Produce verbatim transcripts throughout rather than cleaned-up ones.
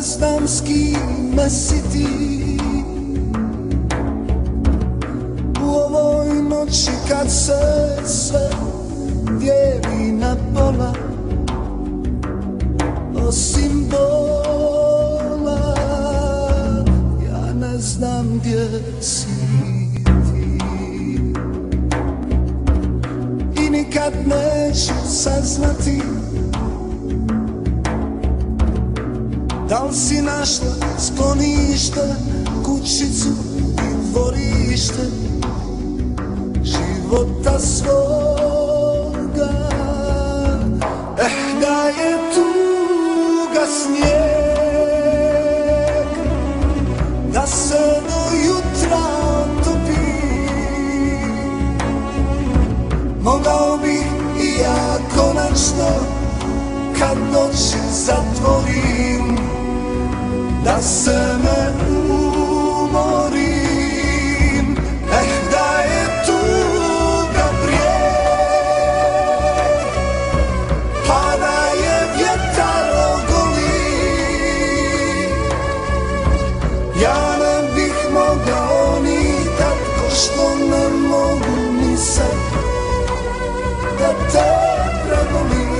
ne znam s kime si ti. U ovoj noći kad se sve dijeli na pola, osim bola, ja ne znam gdje si ti. I nikad neću saznati da li si našla sklonište, kućicu i dvorište života svoga. Eh, da je tuga snijeg, da se do jutra topi, mogao bih i ja konačno kad noći zatvorim, da se ne umorim. Eh, da je tuga brijeg, pa da je vjetar ogoli, ja ne bih mogao ni tad, ko što ne mogu ni sad, da te prebolim.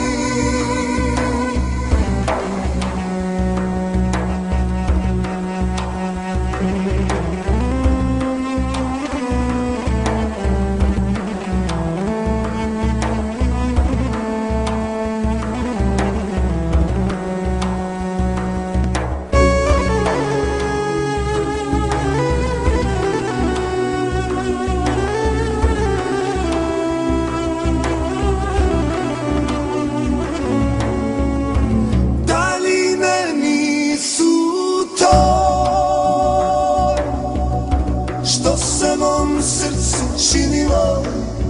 Činilo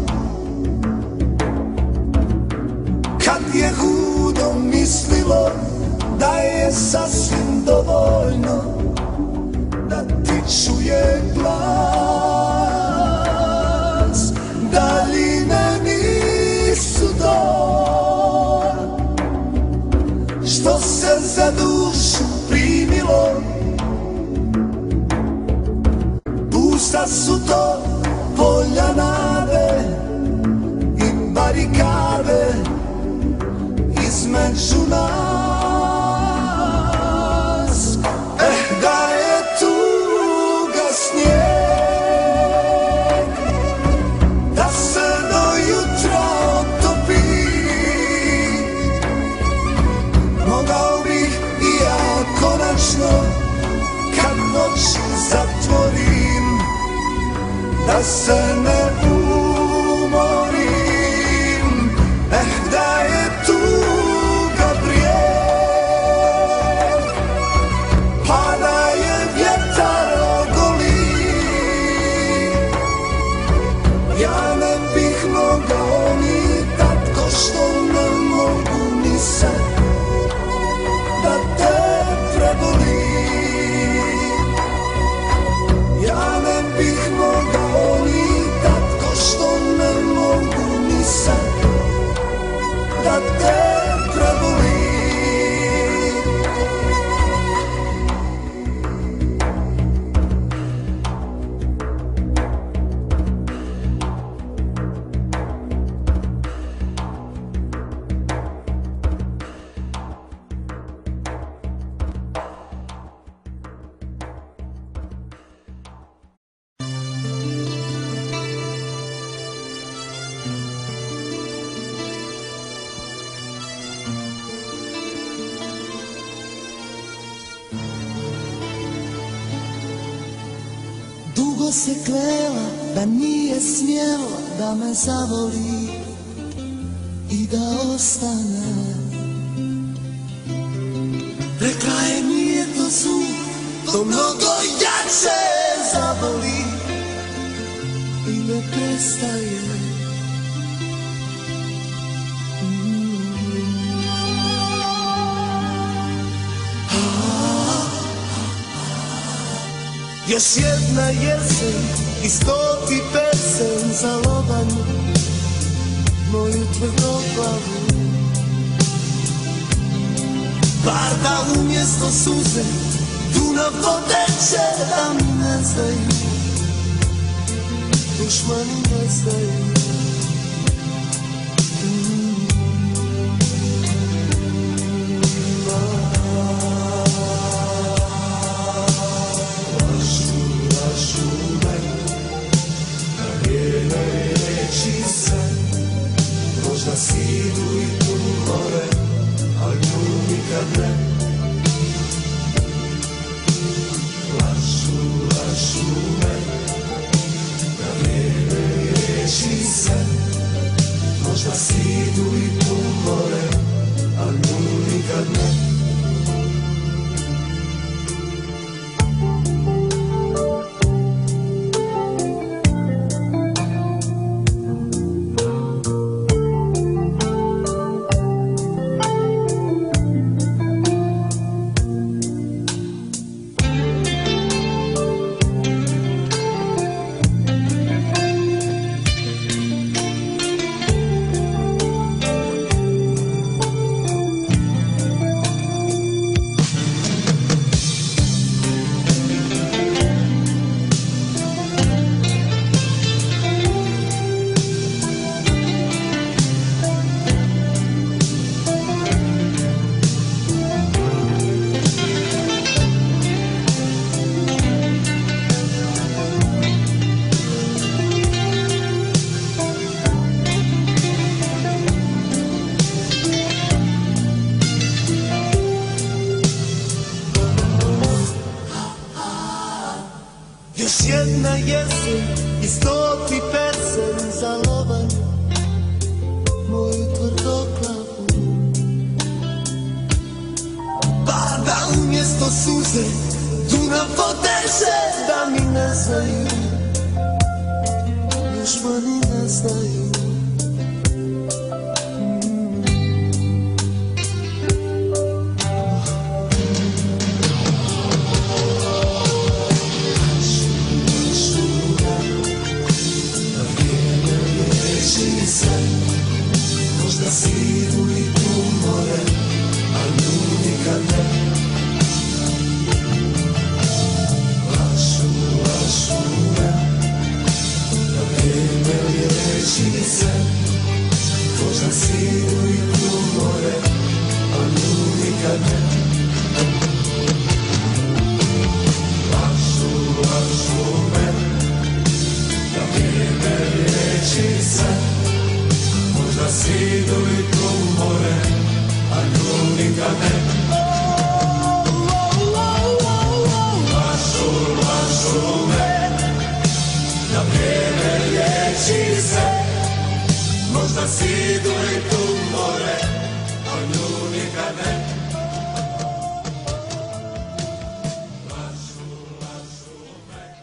kad je hudo mislilo da je sasvim dovoljno da ti čuje glas. Daljine nisu to što se za dušu primilo, pusta su to polja nade i barikade između nas. Eh, da je tuga snijeg, da se do jutra otopi, mogao bih i ja konačno kad noći zatvorim, da se ne umorim. Eh, da je tuga brijeg, pa da je vjetar ogoli, ja ne bih mogao ni tad, ko što ne mogu ni sad, da te prebolim. Ja ne bih mogao ni tad, ko što ne mogu ni sad, da te prebolim. Dugo se klela da nije smjela da me zavoli i da ostane. Rekla je nije to zlu, to mnogo jače zaboli i ne prestaje. Još jedna jesen i stoti pesen za lobanju moju tvrdoglavu. bar da umjesto suze Dunav poteče, da mi ne znaju, dušmani ne znaju. Lažu, lažu me, na lijenoj reči se, možda sidu i tu more, ali nju nikad ne. Lažu, lažu me, na lijenoj reči se, možda sidu i tu more, ali nju nikad ne. Jedna jesen i stoti pesen za lovan moju tvrdoklavu. Pada umjesto suze, Dunav poteže, da mi ne znaju, dušmani ne znaju. Možda sidu i tu more, a nju nikad ne. Lažu, lažu me, na vrijeme li reći se. Možda sidu i tu more, a nju nikad ne. Lažu, lažu me, na vrijeme li reći se. Možda sidu i tu more, a nju nikad ne. Lažu, lažu me, na vrijeme liječi se. Možda sidu i tu more, a nju nikad ne. Lažu, lažu me.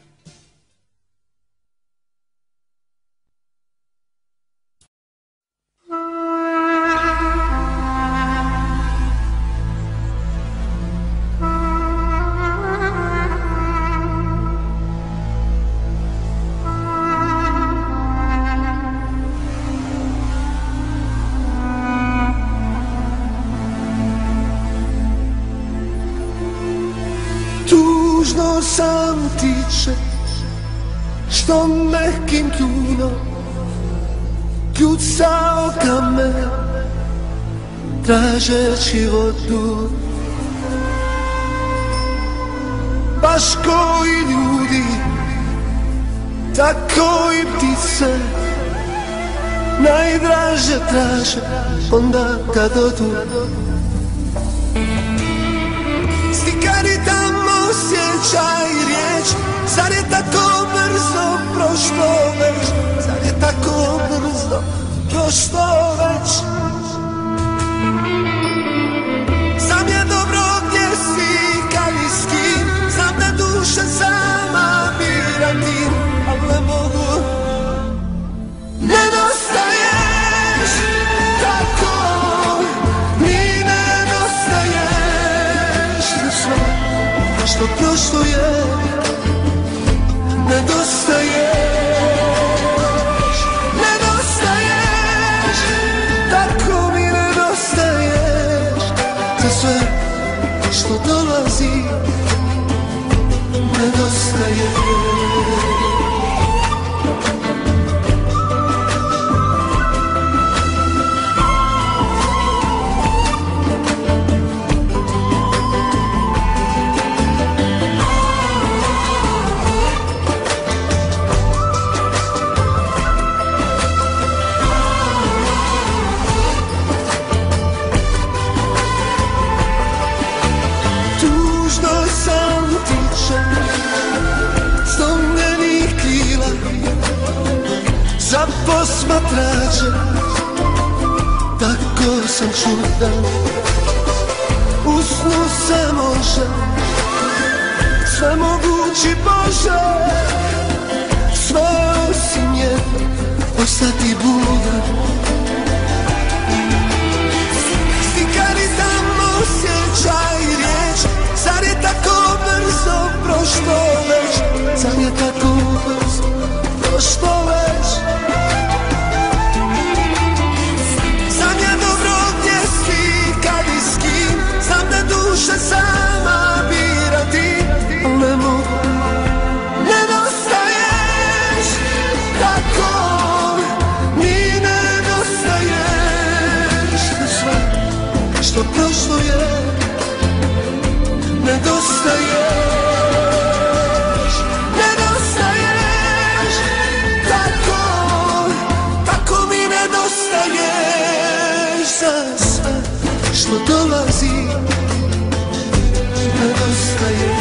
Tužno sam tiče, što mehkim kljunom kljucao kamen, tražeći vodu. Baš koji ljudi, tako i ptice, najdraže traže onda kad odu. Slikari tamo osjećaj riječ, zar je tako brzo prošlo već, zar je tako brzo prošlo već. Znam je dobro gdje si, kad i s kim, znam da duša sama bira tim, ali ne mogu. Nedostaješ tako, mi nedostaješ za sve što prošlo je. Nedostaješ, nedostaješ, tako mi nedostaješ te sve što dolazi nedostaje. Za posmatrače tako sam čudan, u snu se može sve mogući Bože, sve osim je ostati budan. Stikarizam, osjećaj i riječ, zar je tako brzo prošlo već, zar je tako brzo prošlo već. Znam je dobro gdje si, kad i s kim, znam da duša sama bira ti, al ne mogu, nedostaješ, tako mi nedostaješ. Sve što prošlo je, nedostaješ. Što dolazi, nedostaje.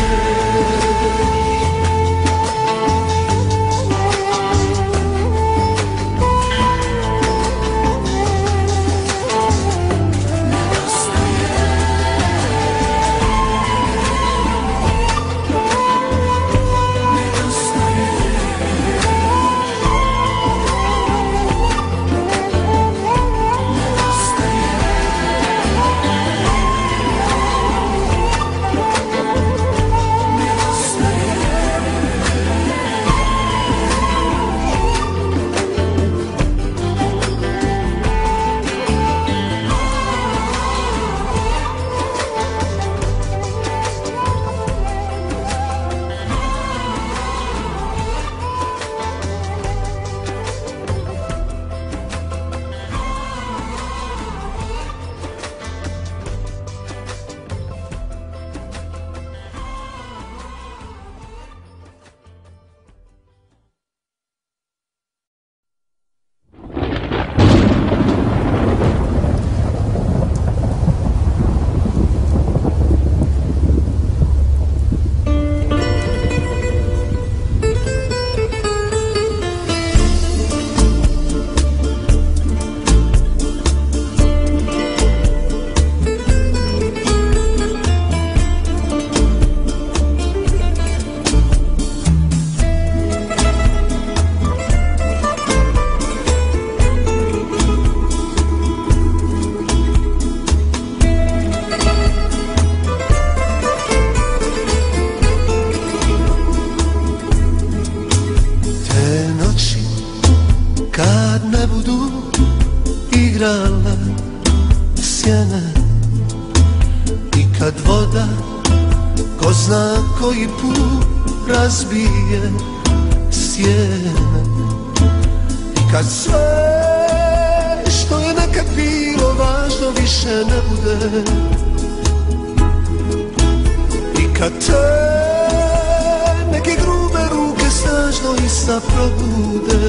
Koji put razbije sjene i kad sve što je nekad bilo važno više ne bude, i kad te neke grube ruke snažno ista probude,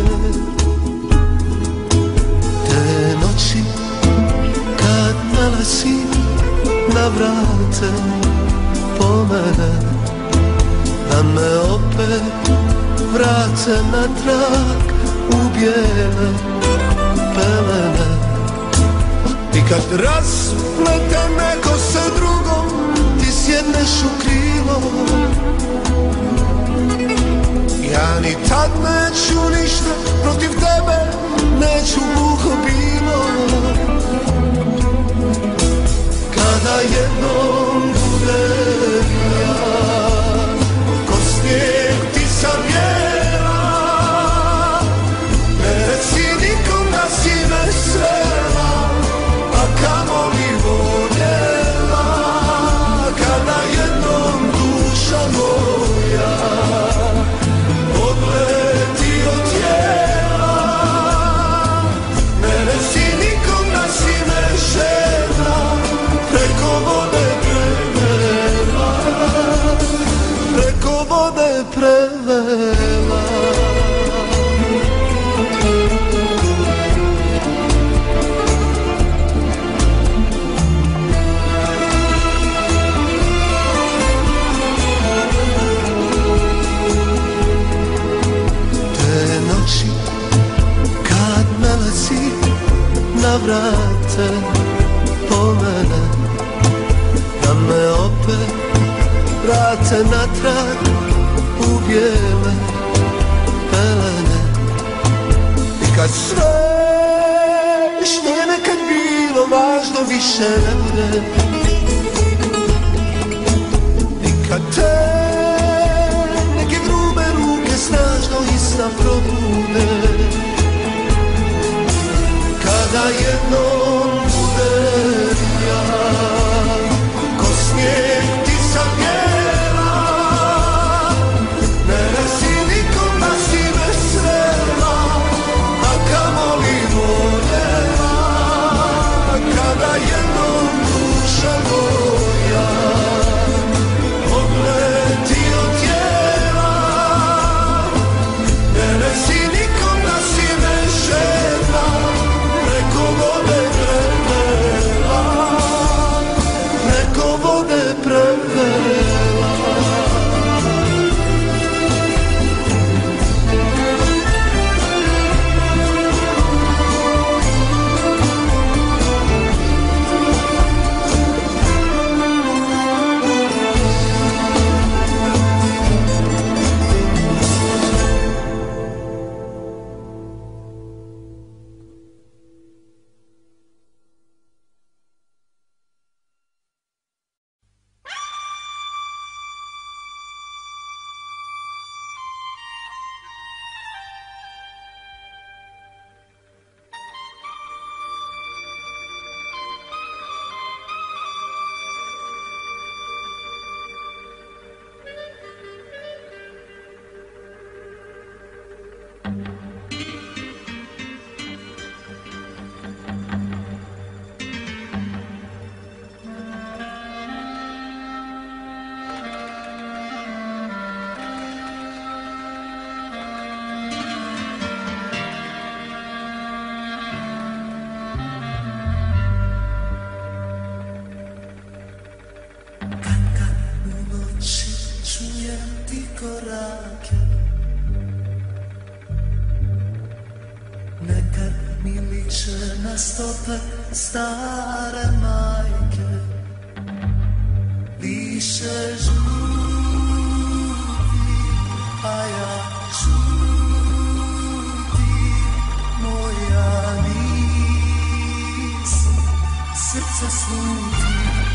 te noći kad nalazi na vrate po mene, da me opet vrate natrag u bijele pelene. I kad razplete neko se drugom, ti sjedneš u krilo, ja ni tad neću ništa protiv tebe, neću gluho bilo. Kada jednom budem ja ko snijeg ti sam bijela, ne reci nikom da si vesela, a kamoli voljela. opet vrate natrag u bijele pelene. I kad sve što je nekad bilo važno više ne bude, i kad te neke grube ruke snažno isna probude, kada jednom budem ja ko snijeg ptica bijela, ne reci nikom da si me srela, a kamoli voljela. Kada jednom duša moja odleti od tijela, ne reci nikom da si me žena, preko vode prevela, preko vode prevela. Stope stare majke više žuti, a ja žuti, moja nisi, srce sluti.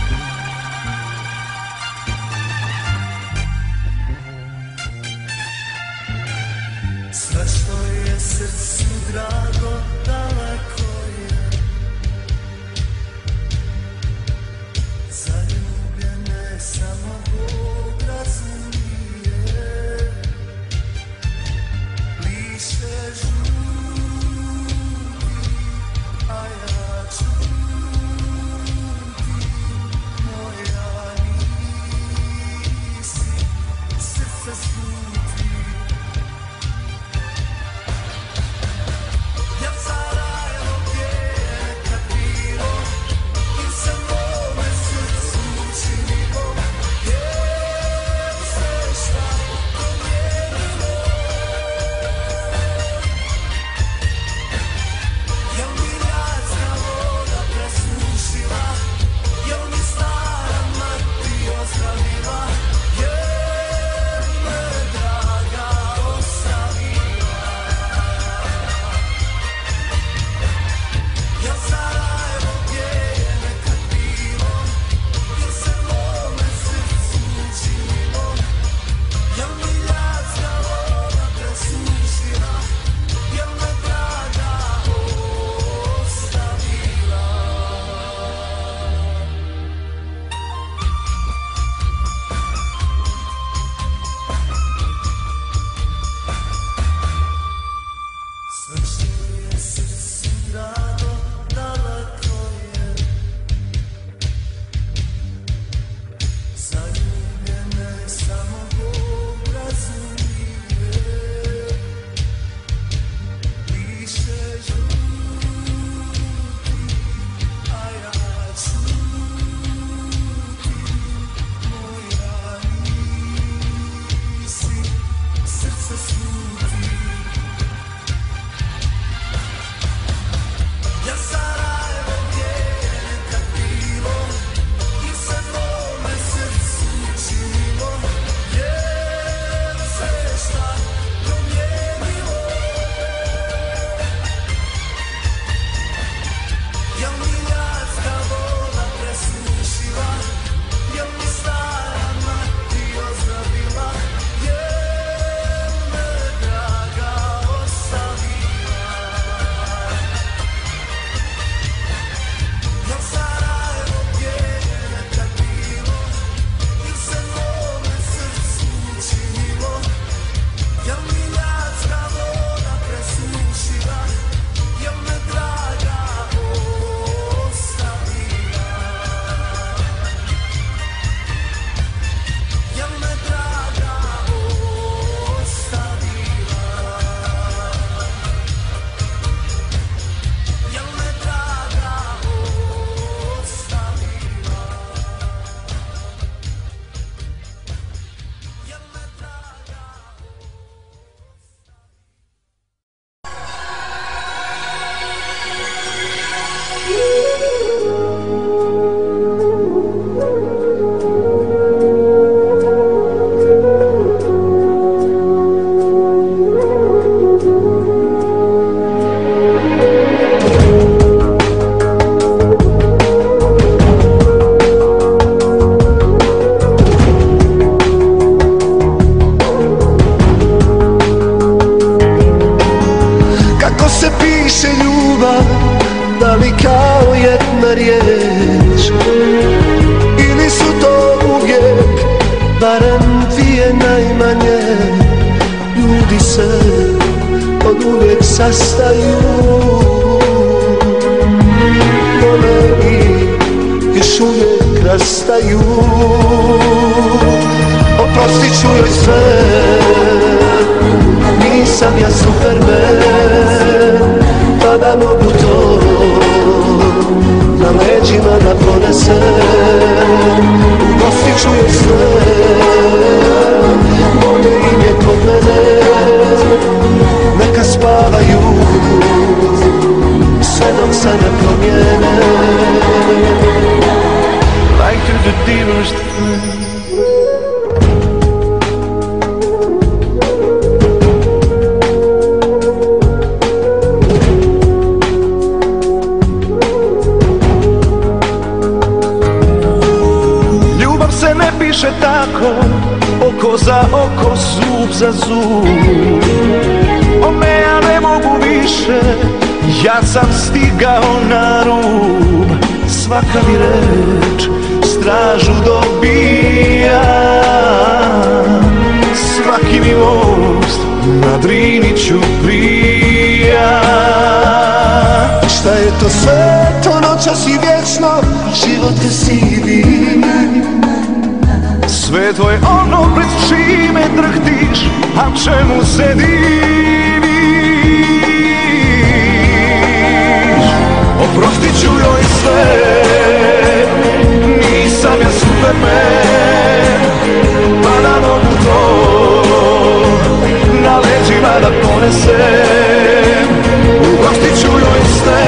Sve što je srcu drago daleko je, zaljubljene samo Bog razumije. Liše žuti, a ja čuti, moja nisi, srce sluti. Ja se od uvijek sastaju, vole i još uvijek rastaju. Oprostit ću joj sve, nisam ja Superman, pa da mogu to na leđima da ponesem. Oprostit ću joj sve, moje ime kod mene, neka spavaju sve dok se ne promijene. Like to the dearest friend. Piše tako, oko za oko, zub za zub. Ome ja ne mogu više, ja sam stigao na rub. Svaka mi reč stražu dobija, svaki mi most na Drini ću prija. Šta je to sve, to noćas i vječno, život je sivi. Sve to je ono pred čime drhtiš, a čemu se diviš. Oprostit ću joj sve, nisam ja Superman, pa da mogu to na leđima da ponesem. Oprostit ću joj sve,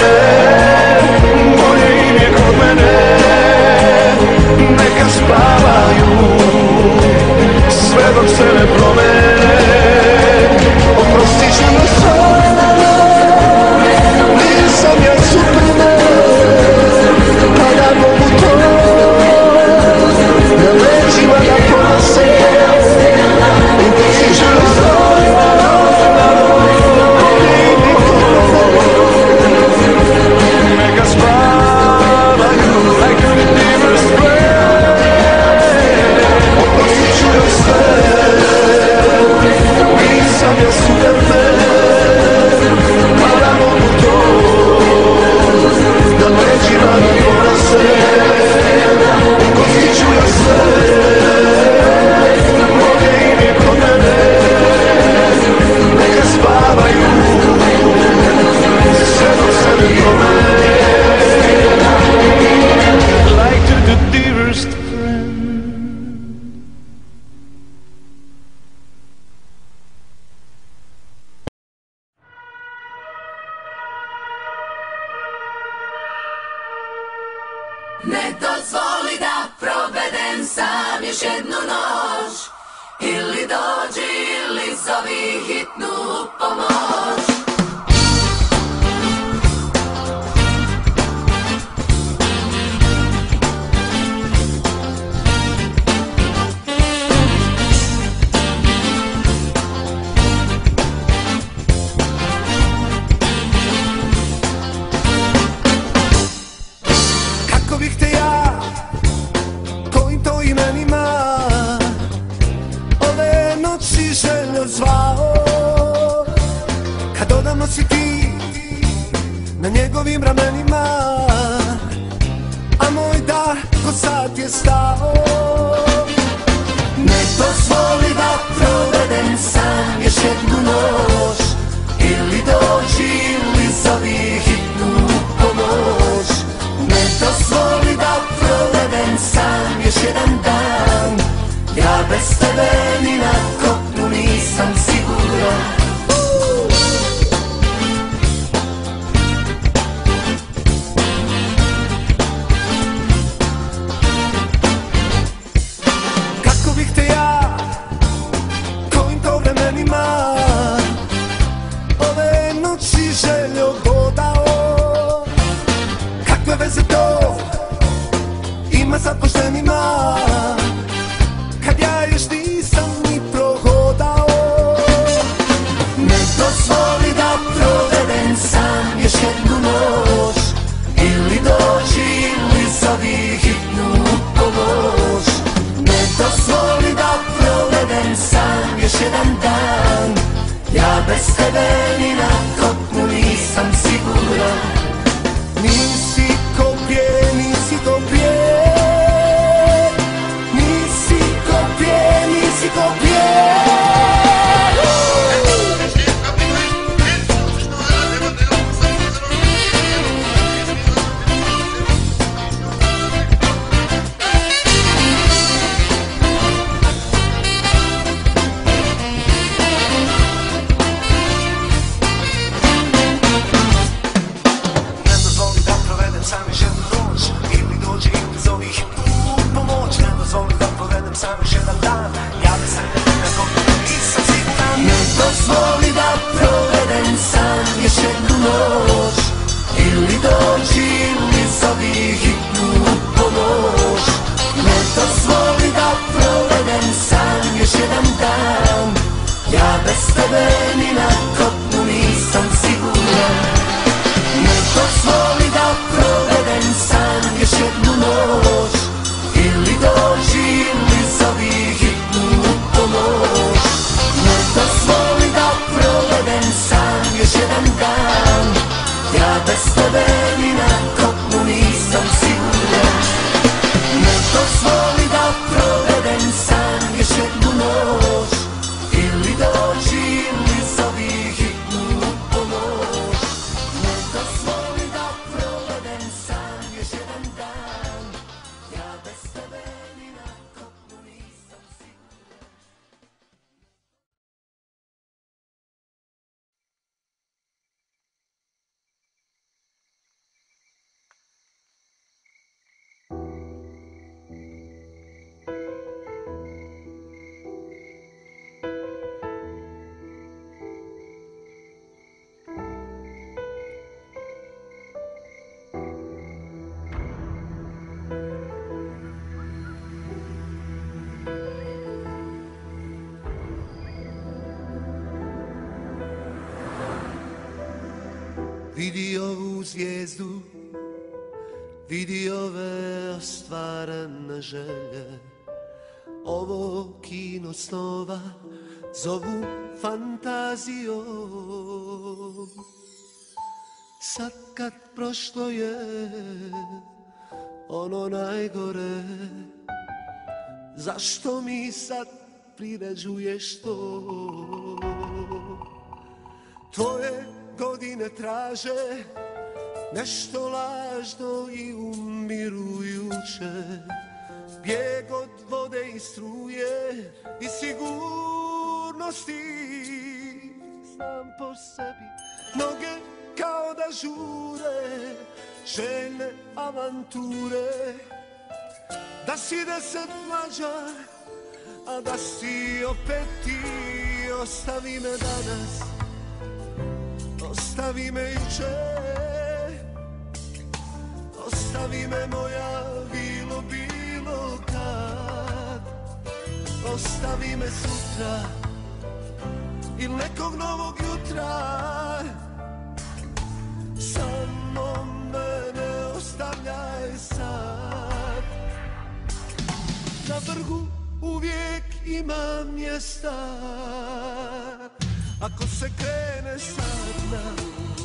moje ime kod mene, neka spavaju sve dok se ne promene. Oprostit ću joj sve, nisam ja Superman, pa da mogu to na leđima da ponesem. Oprostit ću joj sve, neka spavaju like the dearest friend. Oprostit ću joj sve, nisam ja Superman, pa da mogu to na leđima da ponesem. Oprostit ću joj sve, moje ime kod mene, neka spavaju sve dok se ne promene. Like to the dearest friend. Ne dozvoli da provedem sam još jednu noć, ili dođi ili zovi hitnu pomoć. Kako bih te ja, kojim to imenima, ove noći željo zvao, kad odavno si ti na njegovim ramenima, a moj dah ko sad je stao. Ne dozvoli da provedem sam još jednu noć, ili dođi ili zovi hitnu pomoć. Ne dozvoli da provedem sam još jedan dan, ja bez tebe ni na kopnu nisam siguran. Kako bih te ja, kojim to vremenima, ove noći željo dodao. Kakve veze to ima sa poštenima, kad ja još nisam ni prohodao. vidi ovu zvijezdu, vidi ove ostvarene želje. Ovo kino snova zovu fantazijom. Sad kad prošlo je ono najgore, zašto mi sad priređuješ to? Tvoje godine traže nešto lažno i umirujuće, bijeg od vode i struje i sigurnosti. Znam po sebi, noge kao da žure, željne avanture, da si deset mlađa, a da si opet ti. Ostavi me danas, ostavi me jučer, ostavi me moja, bilo bilo kad. Ostavi me sutra ili nekog novog jutra, samo me ne ostavljaj sad. Na vrhu uvijek ima mjesta, ako se krene sad na.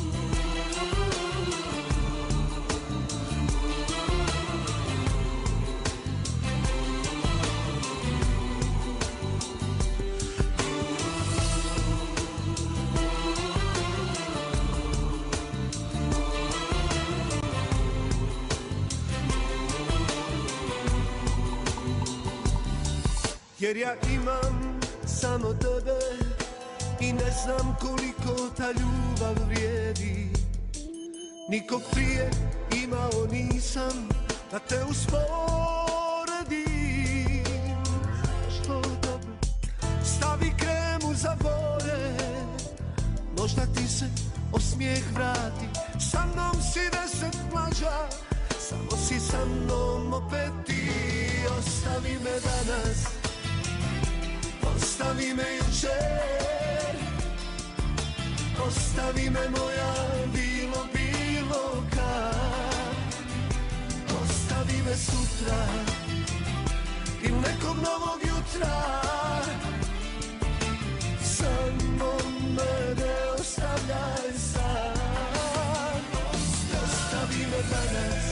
Jer ja imam samo tebe i ne znam koliko ta ljubav vrijedi. Nikog prije imao nisam da te usporedim. Što dobro, stavi kremu za bore, možda ti se osmijeh vrati. Sa mnom si deset mlađa, samo si sa mnom opet ti. Ostavi me danas, ostavi me jučer, ostavi me moja, bilo bilo kad. Ostavi me sutra ili nekog novog jutra, samo me ne ostavljaj sad. Ostavi me danas,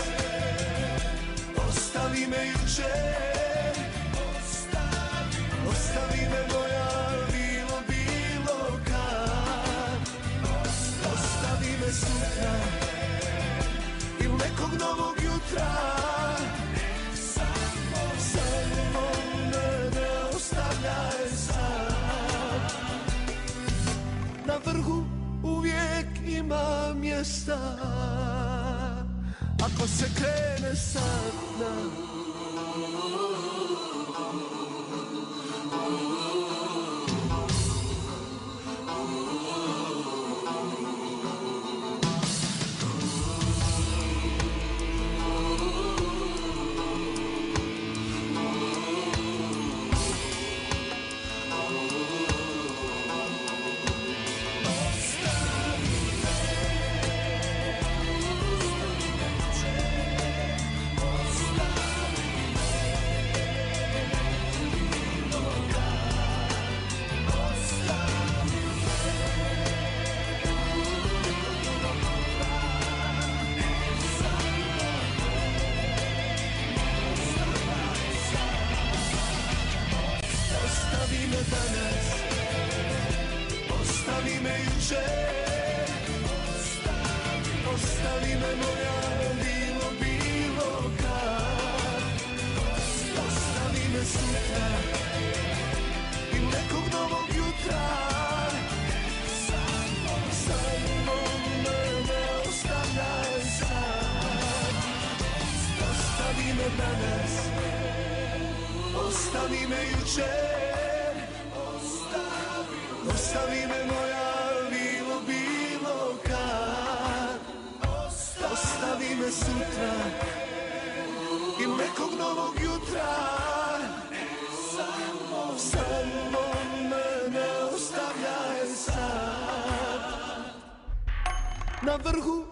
ostavi me jučer, ostavi me moja, bilo bilo kad. Ostavi me sutra ili nekog novog jutra, samo me ne ostavljaj sad. Na vrhu uvijek ima mjesta, ako se krene sad na. Ostavi me moja, bilo bilo kad. Ostavi me sutra ili nekog novog jutra, samo me ne ostavljaj sad. Ostavi me danas, ostavi me jučer, ostavi me moja, bilo bilo kad. Ostavi me sutra ili nekog novog jutra, samo me ne ostavljaj sad. Na vrhu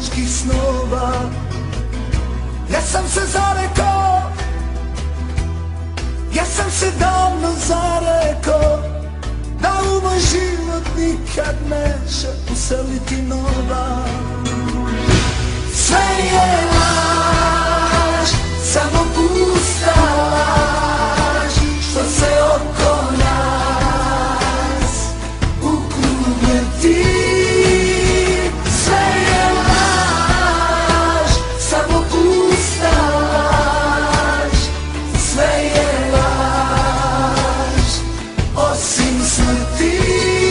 junačkih snova. Ja sam se zarekao, ja sam se davno zarekao, da u moj život nikad neće useliti nova. Sve je laž, samo pusta laž, što se oko nas u krug vrti. Sve je laž, samo pusta laž, sve je laž, osim smrti.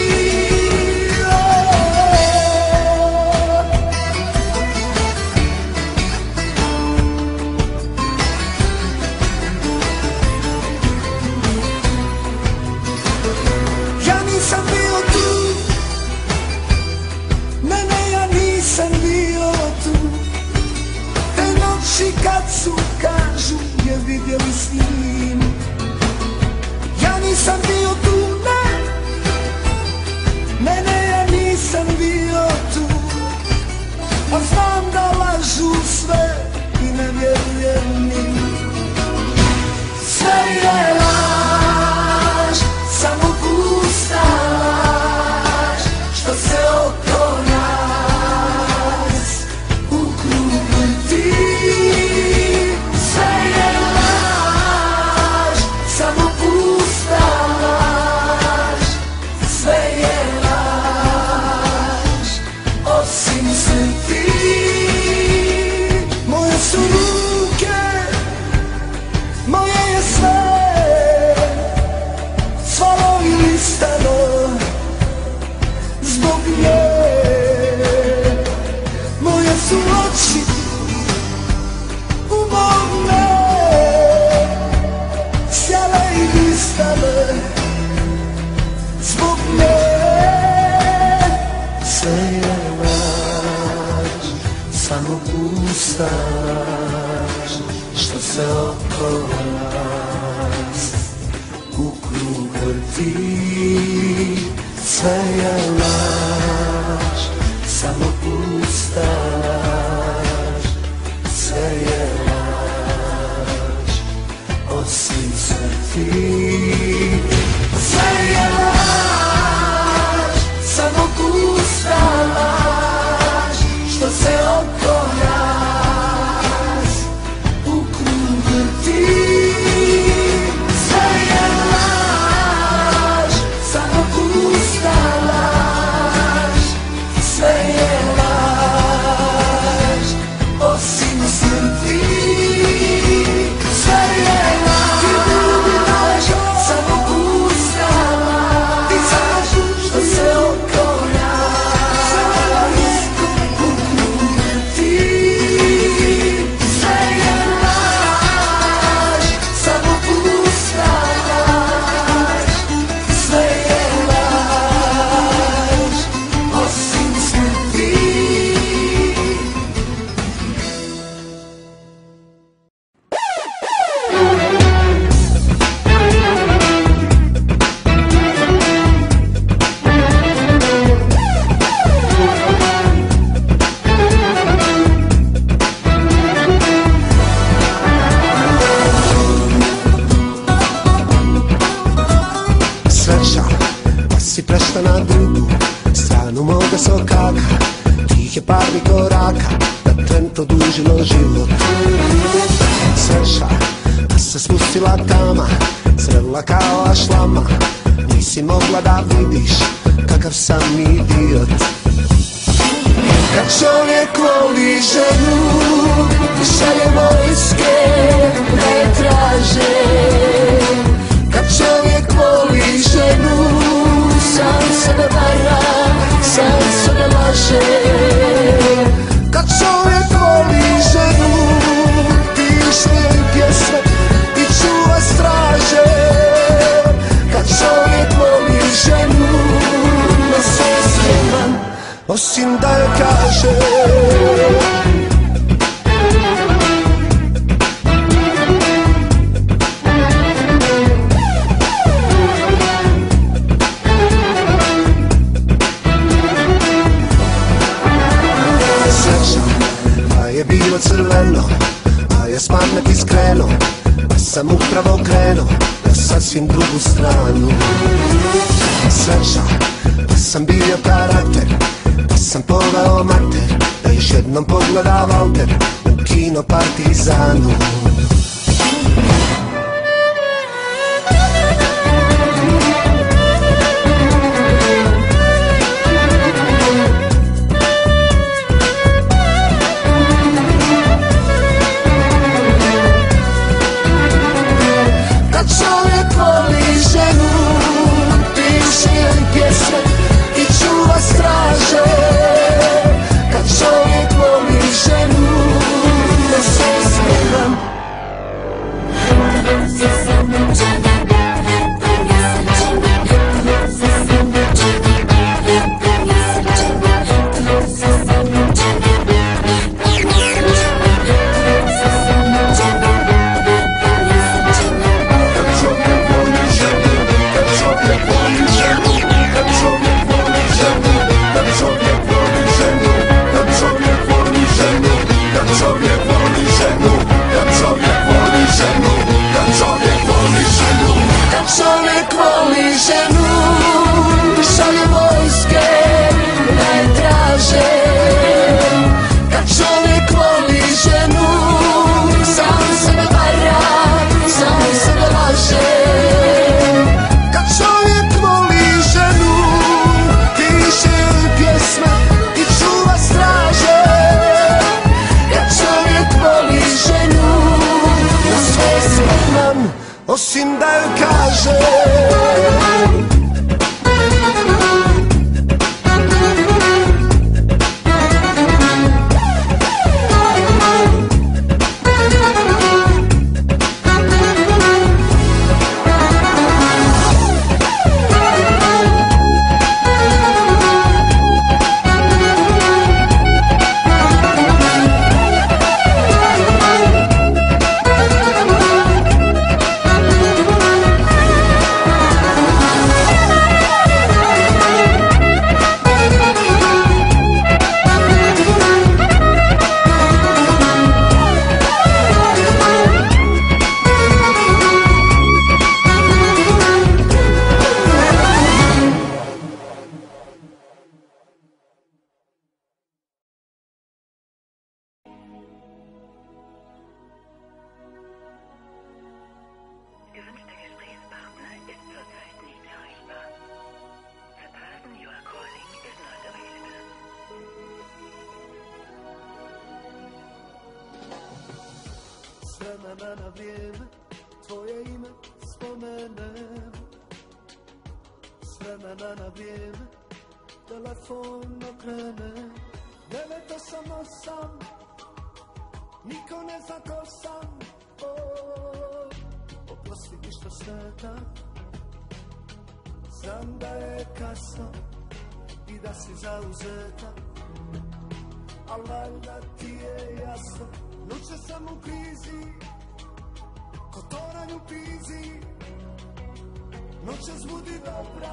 Kad su, kažu, je vidjeli s njim. Ja nisam bio tu, ne, ne, ne, ja nisam bio tu. A znam da lažu sve i ne vjerujem im. Sve je laž, samo pusta laž, što se oko nas u krug vrti. Što se oko nas u krug vrti. Sve je laž, samo pusta laž, sve je laž, osim smrti. Sve je laž, samo pusta laž, što se oko nas u krug vrti. Sve je laž, samo pusta laž, sve je laž, osim smrti. Sve je laž, samo pusta laž, što se oko nas u krug vrti. Na drugu stranu moga sokaka, tih je par mi koraka da tren produžilo život. Sreća da se spustila tama, zrela kao ašlama, nisi mogla da vidiš kakav sam idiot. Kad čovjek voli ženu, šalje vojske, ne traže. Kad čovjek voli ženu, sam sebe vara, sam sebe laže. Kad čovjek voli ženu, piše pjesme i čuva straže. Kad čovjek voli ženu, na sve spreman, osim da joj kaže. rano, a ja s pamet iskreno, pa sam upravo krenuo na sasvim drugu stranu. Sreća, pa sam bio karakter, pa sam poveo mater, da još jednom pogleda Valter u kino Partizanu. Osim da joj kaže Gewünschter Gesprächspartner ist zurzeit nicht erreichbar. The person you are calling is not available. S vremena na vrijeme tvoje ime spomenem. S vremena na vrijeme telefon okrene. devet osam osam, niko ne zna ko sam. Oprosti mi što smetam, znam da je kasno i da si zauzeta, al valjda ti je jasno. Noće sam u krizi, ko toranj u pizi, noćas budi dobra,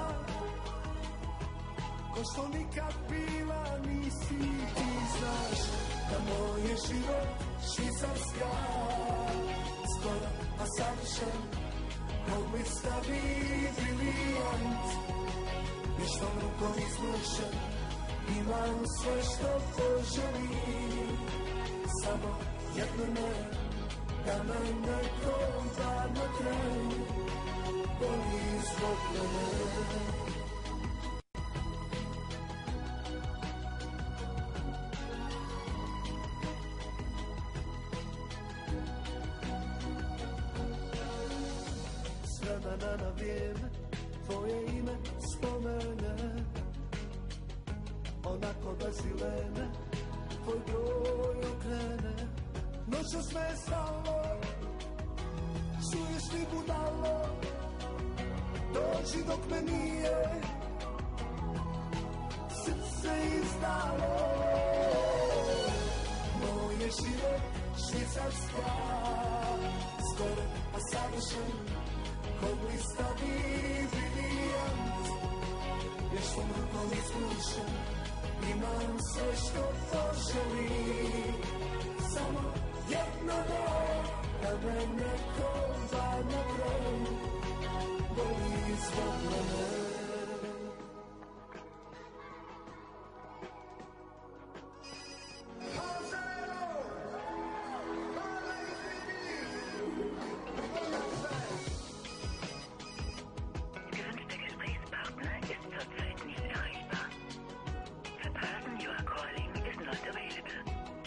ko što nikad bila nisi. Ti znaš da moj je život švicarska, skoro a savršen, mogli sta biti brilijant. Ništom rukom izlušen, imam sve što poželim, samo jedno ne, da me neko hladno kraj boli zbog mene. S vremena na vrijeme tvoje ime spomene, onako da zilene tvoj broj okrene. Noćas me je stalo, čuješ ti budalo, dođi dok me nije srce izdalo. Moj je život švicarska, skoro a savršen, ko blistavi brilijant. Još tom rukom izlušen, imam sve što poželim, samo neko da na kraju boli zbog mene. Gewünschter Gesprächspartner ist zurzeit nicht erreichbar. The person you are calling is not available.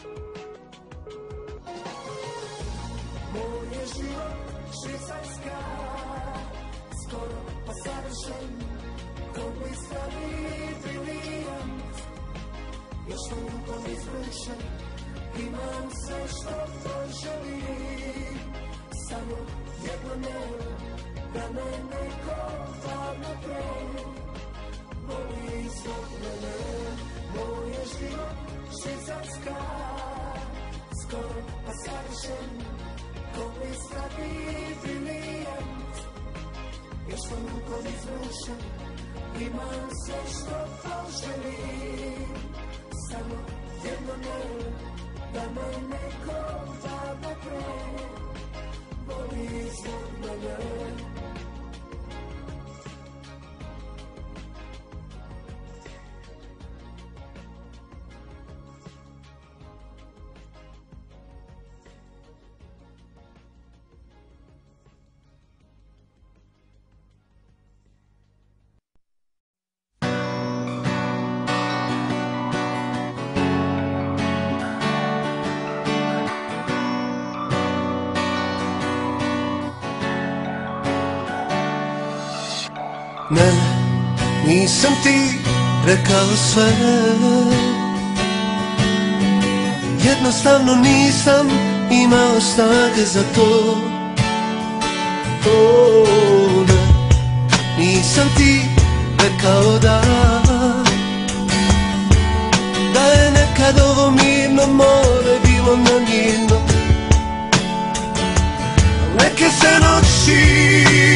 Moje život švicarska, skoro pa savršen, ko blistavi brilijant. Još toliko izvršen, imam sve što poželim. Samo jedno ne, da me neko davno pre voli zbog mene. Moje život švicarska, skoro pa savršen, ko blistavi brilijant. Još toliko izvršen, imam sve što poželim. Samo jedno ne, da me neko davno pre voli zbog mene. Ne, nisam ti rekao sve, jednostavno nisam imao snage za to. O, ne, nisam ti rekao da da je nekad ovo mirno more bilo namirno. Neke se noći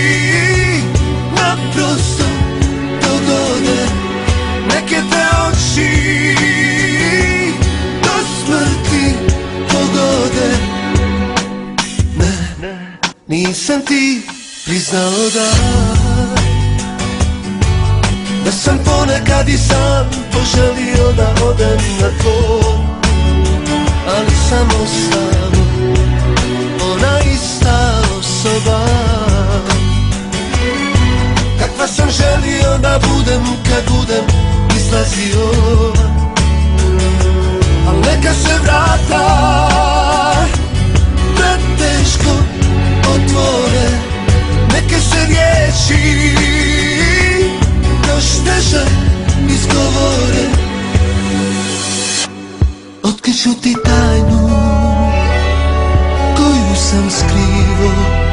naprosto dogode, neke te oči do smrti pogode. Ne, nisam ti priznao da da sam ponekad i sam poželio da odem na tvor, ali samo samo ona ista osoba kakva sam želio da budem kad budem izlazio. Al neka se vrata preteško otvore, neke se riječi još teže izgovore. Otkriću ti tajnu koju sam skrivo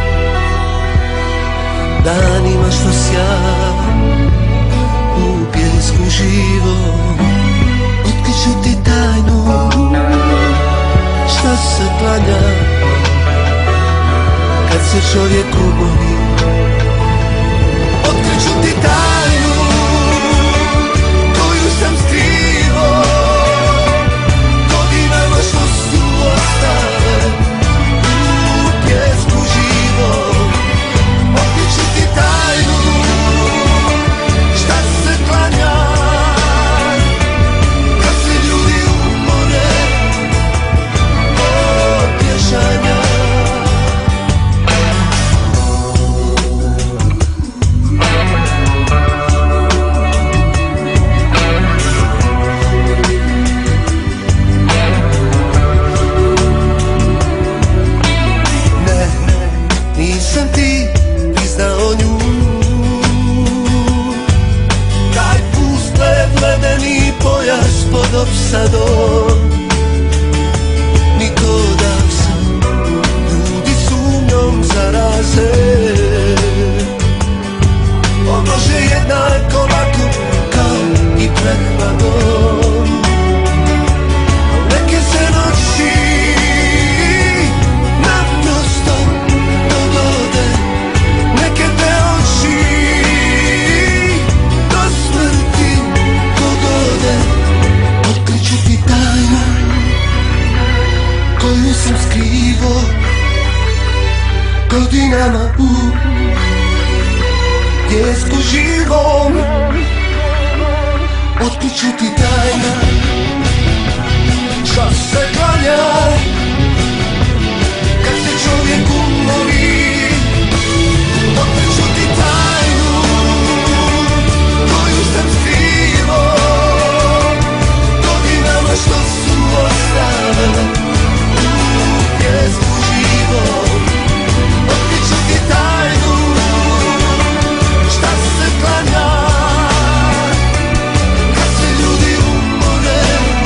danima što sjaj u pjesku živo. Otkriću ti tajnu šta se klanja kad se čovjek umori. Otkriću ti tajnu koju sam skrivo godinama što su ostale u pjesku živo. Otkriću ti tajnu šta se klanja kad se ljudi umore od pješanja. Nisam ti priznao nju, taj pust led, ledeni pojas pod opsadom. Niko da sam ljudi sumnjom zaraze, on može jednako lako kao i pred hladom. Neke se noći naprosto dogode, neke te oči do smrti pogode. Otkriću ti tajnu koju sam skrivo godinama u pijesku živom. Otkriću ti tajna, čas se klanja kad se čovjek umori. Otkriću ti tajnu koju sam skrivo godinama što su ostale u pijesku živom. Otkriću ti tajnu šta se klanja kad se ljudi umore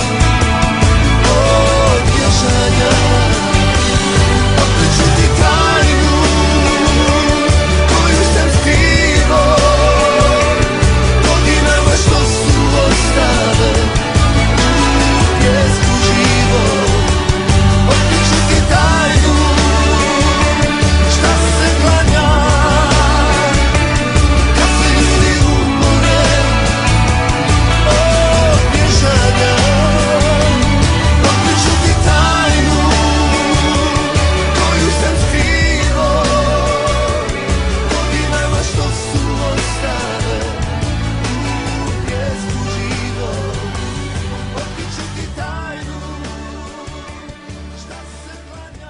od bježanja. Otkriću ti tajnu koju sam skrivo godinama što su ostale u pijesku živom. Otkriću ti tajnu šta se klanja kad se ljudi umore od bježanja. Otkriću ti tajnu koju sam skrivo godinama što su ostale u pijesku živom. Otkriću ti tajnu šta se klanja.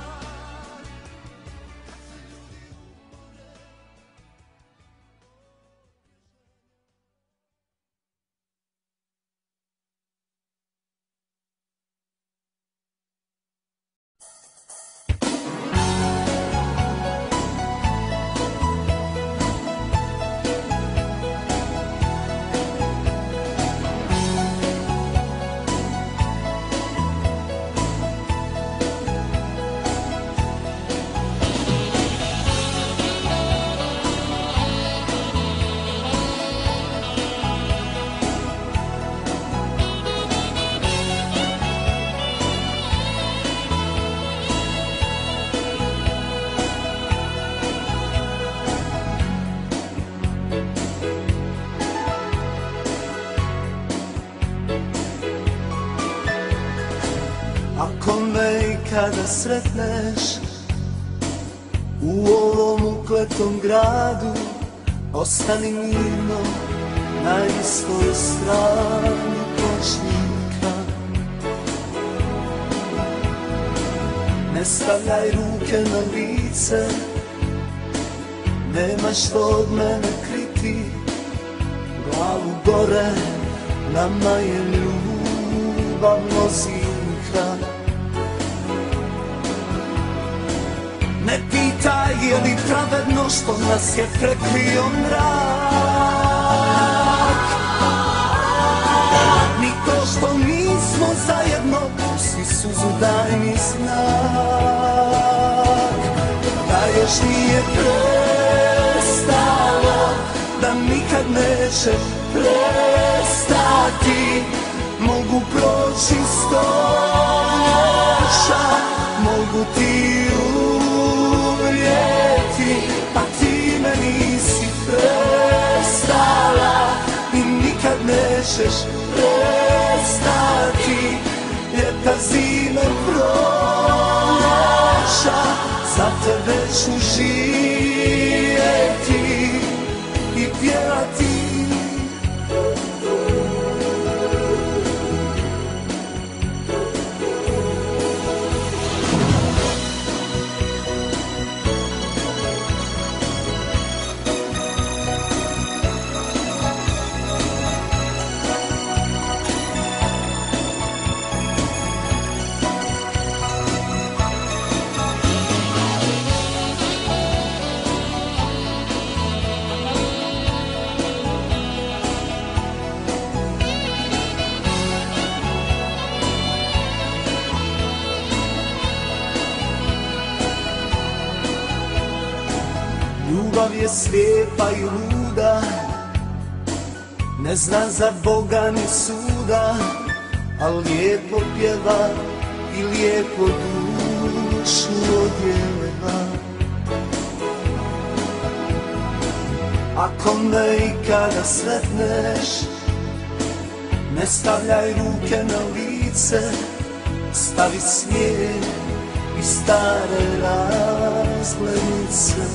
Ako me i kada sretneš u ovom ukletom gradu, ostani mirno na istoj strani pločnika. Ne stavljaj ruke na lice, nema što od mene kriti. Glavu gore, nama je ljubav nosinka. Ne pitaj je li pravedno što nas je prekrio mrak, ni to što nismo zajedno, pusti suzu, daj mi znak. Da još nije prestalo, da nikad neće prestati. Mogu proći stoljeća, mogu ti umrijeti, pa ti me nisi prestala i nikad nećeš prestati. Ljeta, zime, proljeća, za tebe ću živjeti i pjevati. Ljubav je slijepa i luda, ne zna za Boga ni suda, al lijepo pjeva i lijepo dušu odjeva. Ako me i kada sretneš, ne stavljaj ruke na lice, stavi snijeg i stare rane. izglednice.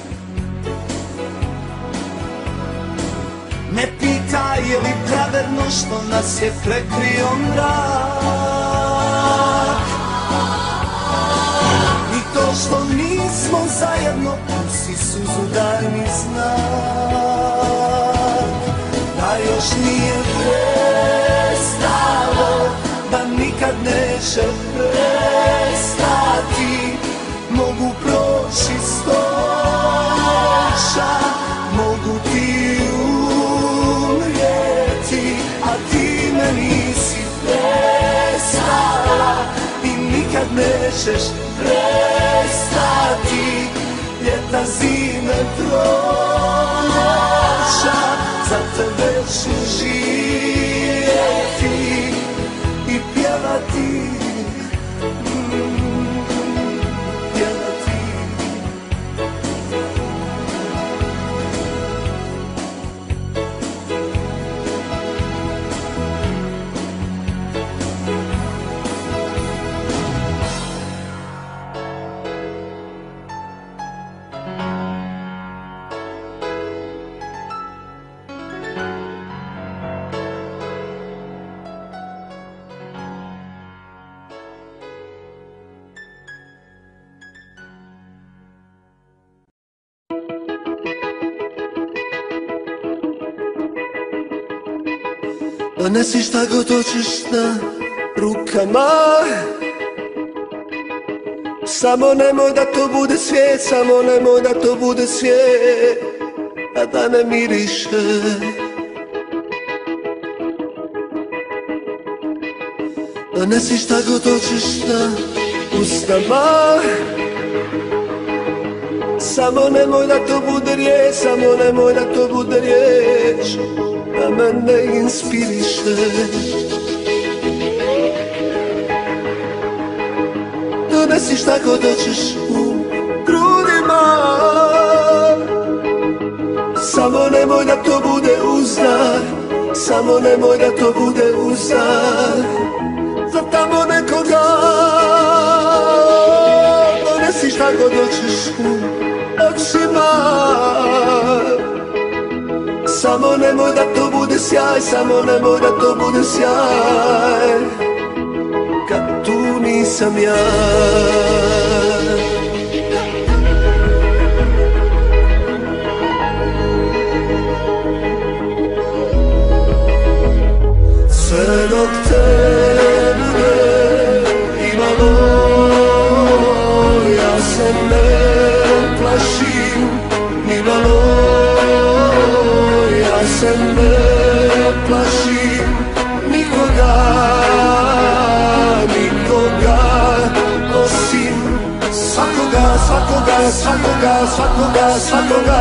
Ne pitaj je li pravedno što nas je prekrio mrak, i to što nismo zajedno pusti suzu daj mi znak. Da još nije prestalo, da nikad neće prestati. Mogu proći stoljeća, mogu ti umrijeti, a ti me nisi prestala i nikad nećeš prestati. Ljeta, zime, proljeća, za tebe ću živjeti i pjevati. Donesi šta god hoćeš na rukama, samo nemoj da to bude svijet, samo nemoj da to bude svijet, a da ne miriše. Donesi šta god hoćeš na usnama, samo nemoj da to bude riječ, samo nemoj da to bude riječ, da me ne inspiriše. Donesi šta god hoćeš u grudima, samo nemoj da to bude uzdah, samo nemoj da to bude uzdah za tamo nekoga. Donesi šta god hoćeš u očima, samo nemoj da to bude sjaj, samo nemoj da to bude sjaj, kad tu nisam ja. Sve dok te bude imalo, ja se ne plašim nimalo. Ja se ne plašim nikoga, nikoga, osim svakoga, svakoga, svakoga, svakoga, svakoga.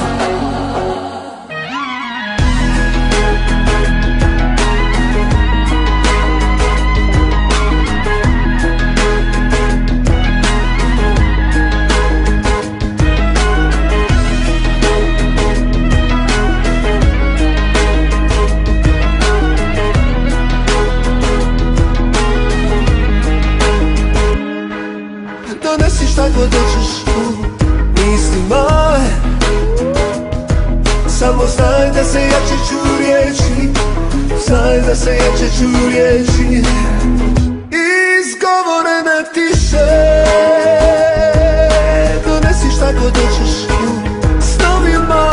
Šta god hoćeš u mislima, samo znaj da se jače ču riječi, znaj da se jače ču riječi, izgovorene tiše. Donesi šta god hoćeš u snovima,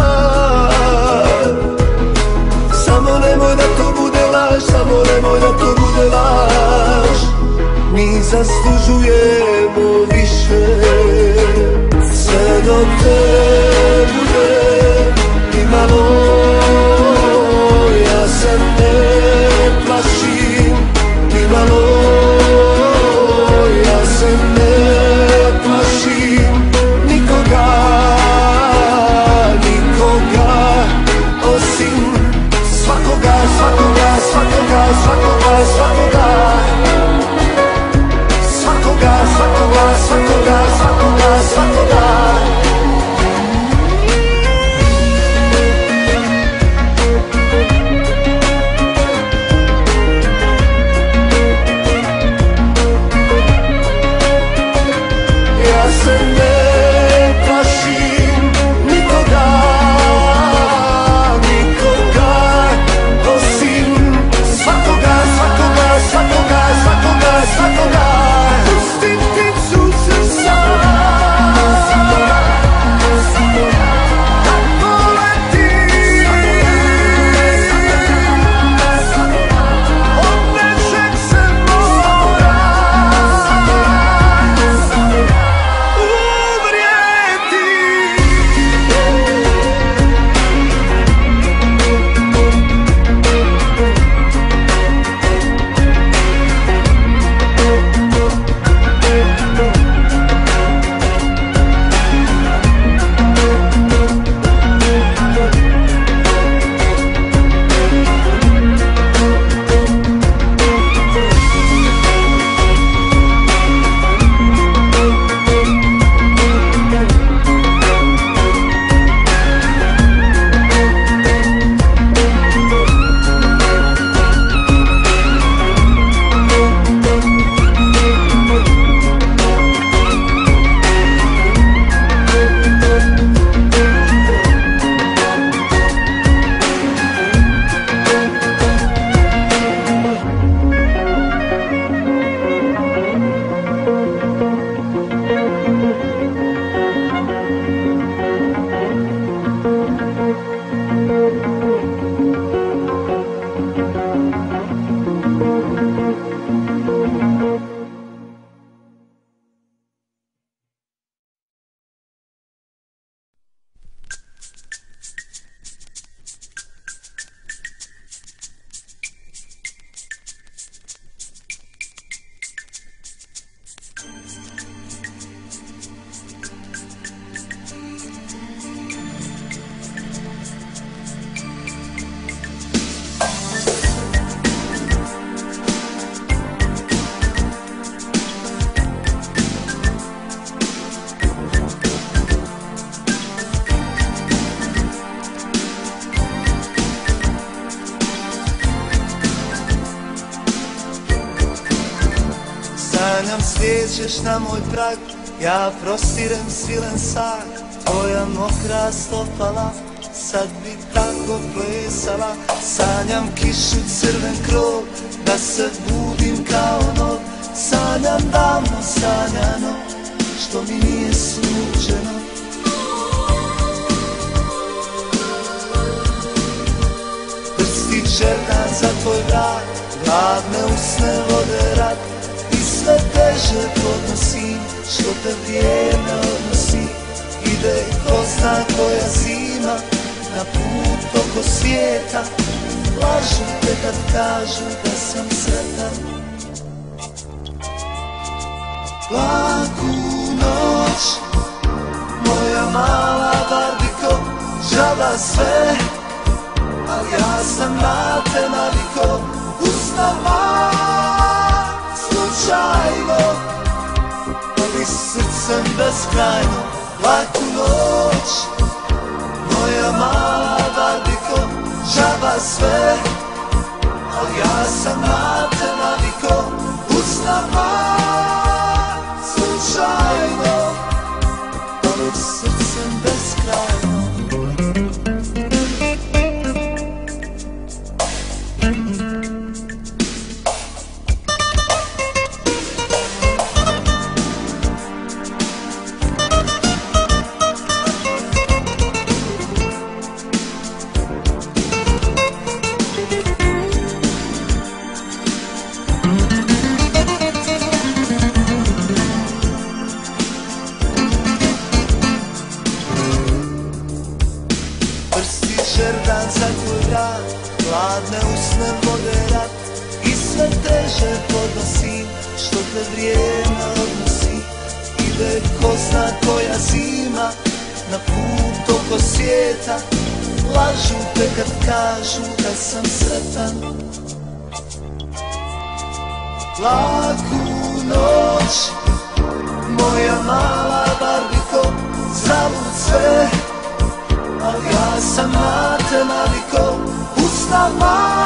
samo nemoj da to bude laž, samo nemoj da to bude laž. Mi zaslužujemo više, sve dok te bude imalo. Ja se ne plašim nimalo, ja se ne plašim nikoga, nikoga, osim svakoga, svakoga, svakoga, svakoga, svakoga. Svakoga, svakoga, svakoga, svakoga, svakoga. Ja se ne dođeš na moj prag, ja prostirem silen sak. Tvoja mokra stopala, sad bi tako plesala. Sanjam kišu, crven krov, da se budim kao nov. Sanjam davno sanjano, što mi nije suđeno. Prsti čerdan za tvoj vrat, gladne usne vode rat. I sve teže podnosim, što te vrijeme odnosi. Ide ko zna koja zima, na put oko svijeta. Lažu te kad kažu da sam sretan. Laku noć, moja mala barbiko, žaba sve, ali ja sam na te naviko. Ustava slučajno, ali srcem beskrajno. Laku noć, moja mala barbiko, žaba sve, ali ja sam na te naviko. Ustava slučajno, ali srcem beskrajno. Hladne usne vode rat, i sve teže podnosim, što te vrijeme odnosi. Ide ko zna koja zima, na put oko svijeta. Lažu te kad kažu da sam sretan. Laku noć, moja mala barbiko, zalud sve, ali ja sam na te naviko. Ustava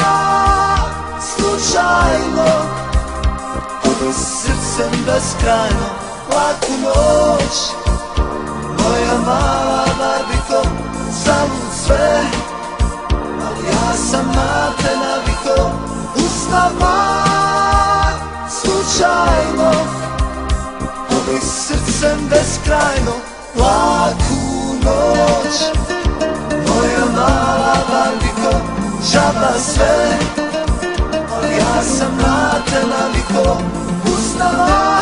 slučajno, ali srcem beskrajno. Laku noć, moja mala barbiko, zalud sve, ali ja sam na te naviko. Ustava slučajno, ali srcem beskrajno. Laku noć, moja mala barbiko, žaba sve, ali ja sam na te naviko. Ustava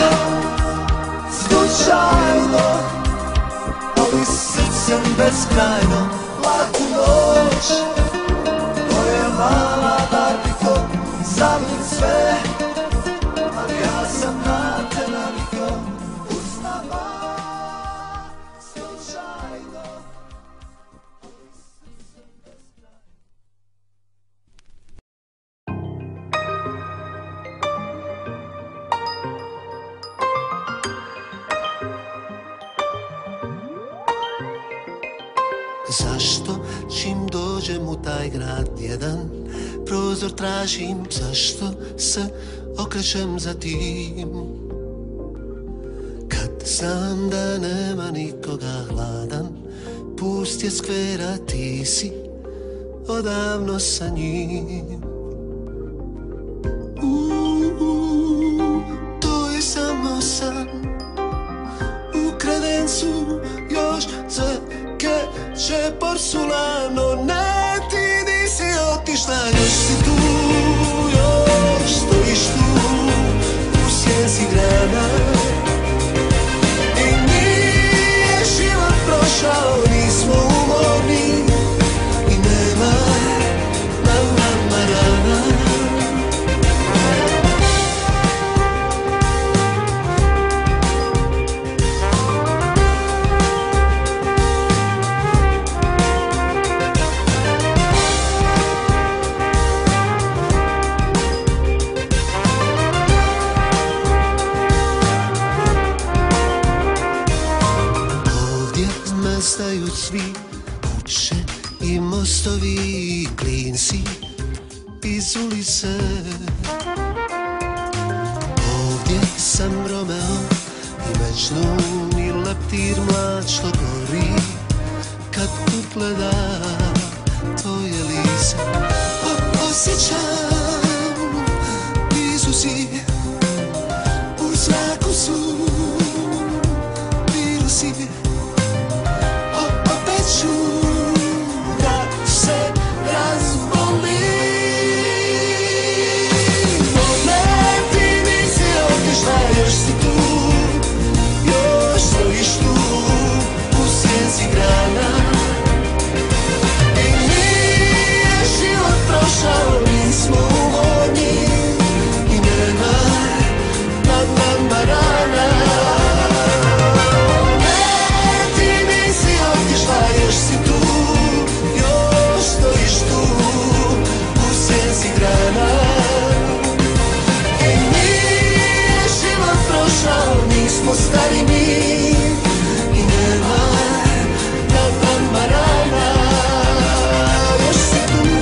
slučajno, ali srcem beskrajno. Laku noć, moja mala barbiko, zalud sve, ali ja sam na te naviko. Ustava slučajno. Zašto čim dođem u taj grad jedan prozor tražim? Zašto se okrećem za tim? Kad znam da nema nikoga, hladan, pust je skvera, ti si odavno sa njim. Uuu, to je samo san, u kredencu još zakeće porculano. Ne, ti nisi otišla, još si tu, još stojiš tu, u sjezi grana. I nije život prošao, nismo umorni i nema nam nama rana. Nestaju svi kuće i mostovi i klinci iz ulice. Ovdje sam Romeo večno ni leptir mlad što gori kad ugleda tvoje lice. O, osjećam, blizu si, u zraku su virusi. O, opet ću da se razbolim. Momenti nisi otišla, još si tu, još stojiš tu u sjezi grana. I nije život prošao, nismo umorni i nema nad nama rana. Još si tu, još stojiš tu u sjezi grana. I nije život prošao, nismo stari mi i nema nad nama rana. Još si tu.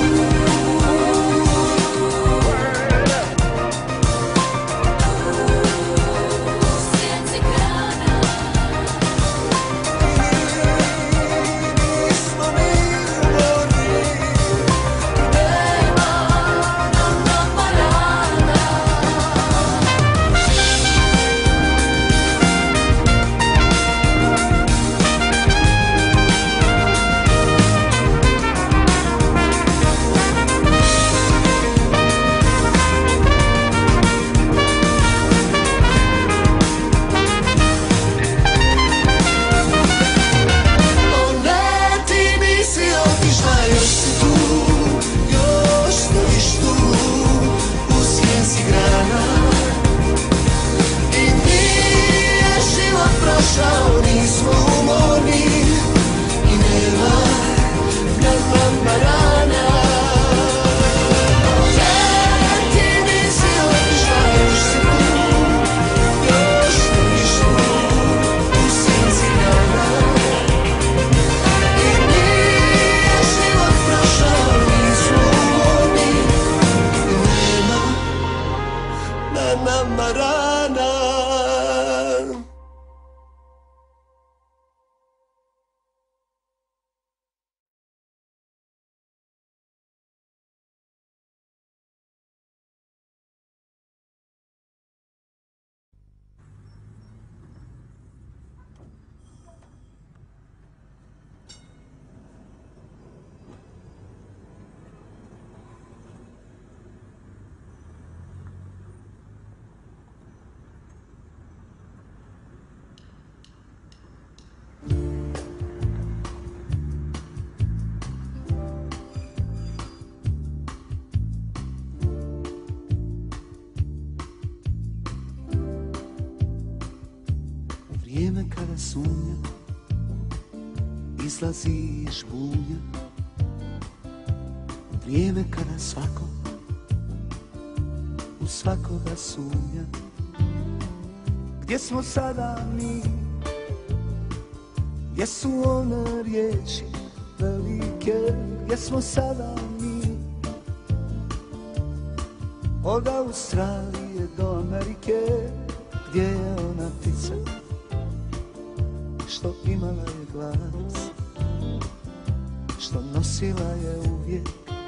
Vrijeme kada sumnja izlazi iz bulja, vrijeme kada svako u svakoga sumnja. Gdje smo sada mi, gdje su one riječi velike, gdje smo sada mi, od Australije do Amerike, gdje je ona ptica što imala je glas, što nosila je uvijek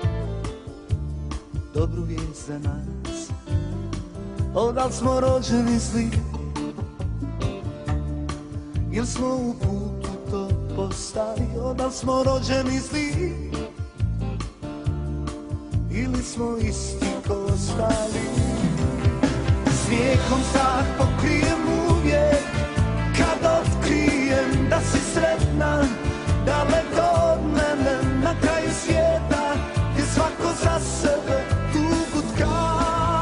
dobru vijest za nas. Odal smo rođeni zli, ili smo u putu to postali. Odal smo rođeni zli, ili smo isti ko ostali. Smijehom strah pokrijem uvijek, kad otkrijem da si sretna, daleko od mene, na kraju svijeta, gdje svako za sebe tugu tka.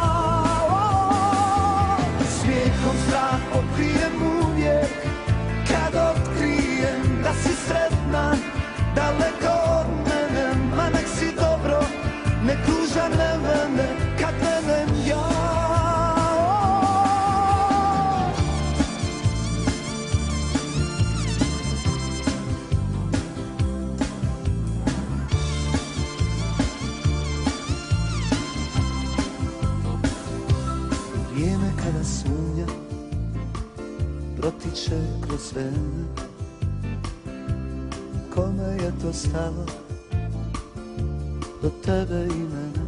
Smijehom strah pokrijem uvijek, kad otkrijem da si sretna, daleko od mene, ma nek si dobro, nek ruža ne mene, kad venem ja. proleće kroz sve. Kome je to stalo do tebe i mene?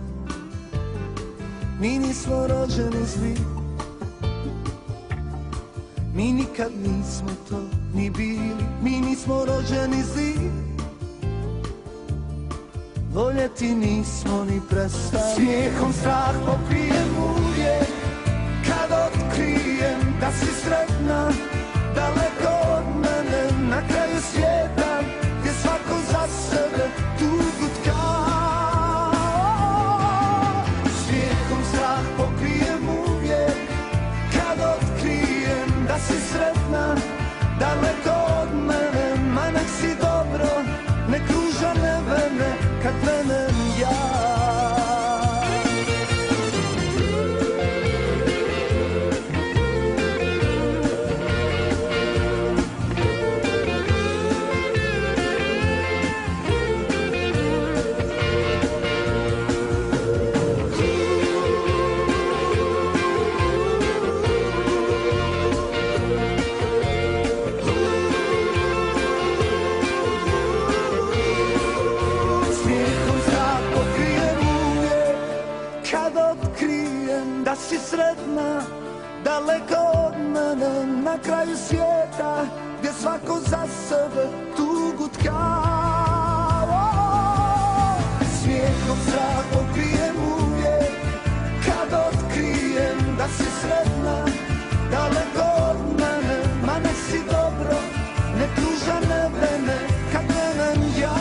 Mi nismo rođeni zli, mi nikad nismo to ni bili. Mi nismo rođeni zli, voljeti nismo ni prestali. Smijehom strah pokrijem uvijek kad otkrijem da si sretna daleko od mene na kraju svijeta gdje svako za sebe tugu tka. Smijehom strah pokrijem uvijek kad otkrijem da si sretna daleko od mene, ma nek si dobro, nek ruža ne vene kad venem ja. Da si sretna daleko od mene na kraju svijeta gdje svako za sebe tugu tka. Smijehom strah pokrijem uvijek kad otkrijem da si sretna daleko od mene, ma nek si dobro, nek ruža ne vene kad venem ja.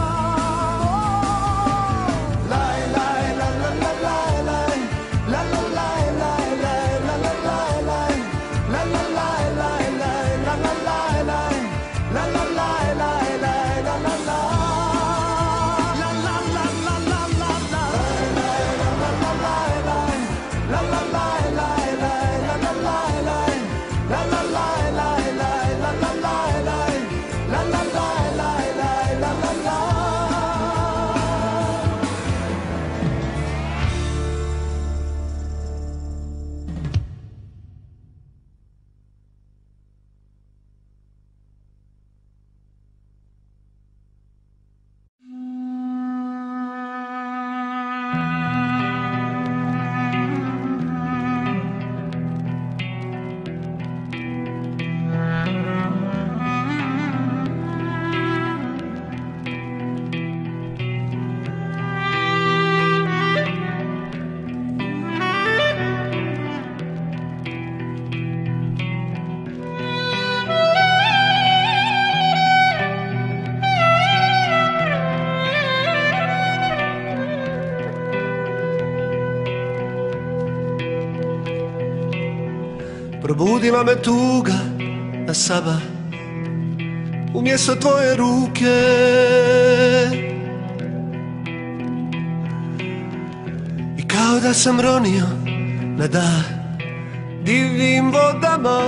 Probudila me tuga na sabah umjesto tvoje ruke. I kao da sam ronio na dah divljim vodama,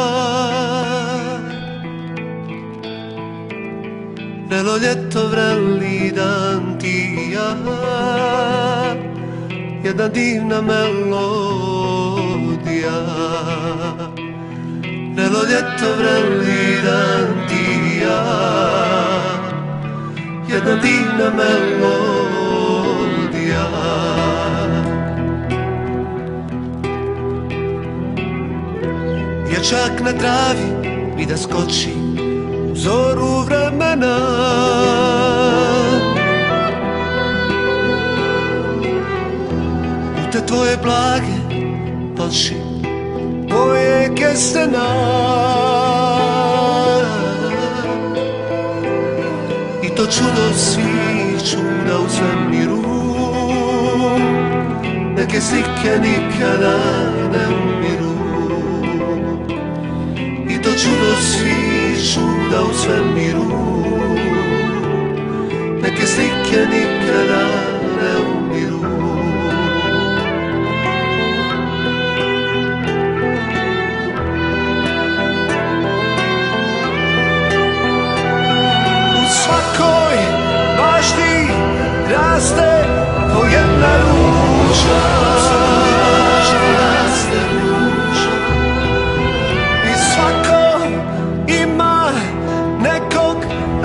vrelo ljeto, vreli dan ti i ja, jedna divna melodija. Vrelo ljeto, vreli dan ti i ja, jedna divna melodija. Dječak na travi i da skoči u zoru vremena, u te tvoje blage oči, moje kestena. I to čudo svih čuda u svemiru, neke slike nikada ne umiru. I to čudo svih čuda u svemiru, neke slike nikada ne umiru. Raste po jedna ruža, raste ruža. I svako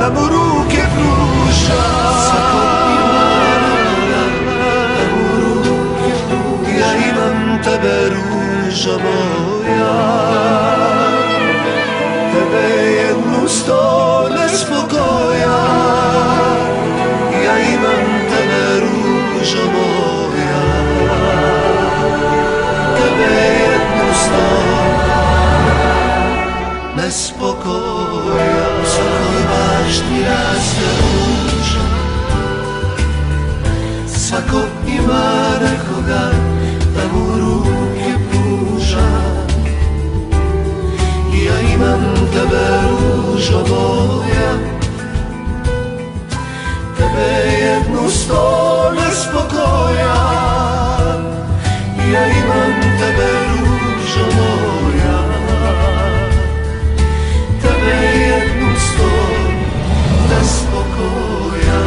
da mu ruke pruža. Svako ima nekoga da mu ruke pruža. Ja imam tebe, ružo moja, tebe jednu sto nespokoja. Ja imam tebe, ružo moja, tebe jednu sto nespokoja. U svakoj bašti raste ruža, svako ima nekoga da mu ruke pruža. Ja imam tebe, ružo moja, tebe jednu sto nespokoja. Ja imam tebe, ružo moja, tebe jednu sto nespokoja.